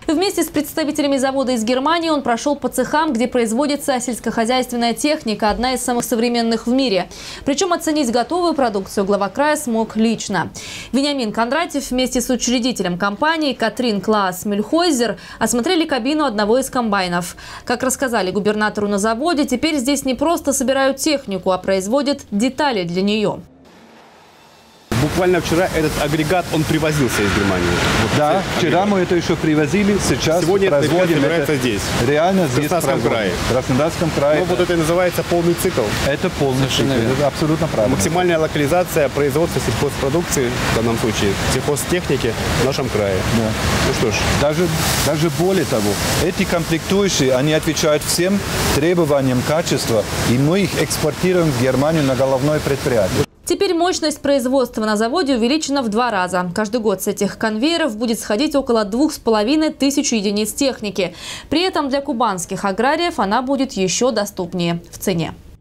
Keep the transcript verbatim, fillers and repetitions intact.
Вместе с представителями завода из Германии он прошел по цехам, где производится сельскохозяйственная техника, одна из самых современных в мире. Причем оценить готовую продукцию глава края смог лично. Вениамин Кондратьев вместе с учредителем компании Катрин Клаас Мюльхойзер осмотрели кабину одного из комбайнов. Как рассказали губернатору на заводе, теперь здесь не просто собирают технику, а производят детали для нее. Буквально вчера этот агрегат, он привозился из Германии. Вот да, вчера мы это еще привозили, сейчас сегодня производим это здесь. Реально здесь, в Краснодарском крае. В Краснодарском крае. Ну, вот это и называется полный цикл. Это полный цикл, это абсолютно правильно. Максимальная локализация производства сельхозпродукции, в данном случае сельхозтехники, в нашем крае. Да. Ну что ж. Даже, даже более того, эти комплектующие, они отвечают всем требованиям качества, и мы их экспортируем в Германию на головное предприятие. Теперь мощность производства на заводе увеличена в два раза. Каждый год с этих конвейеров будет сходить около двух с половиной тысяч единиц техники. При этом для кубанских аграриев она будет еще доступнее в цене.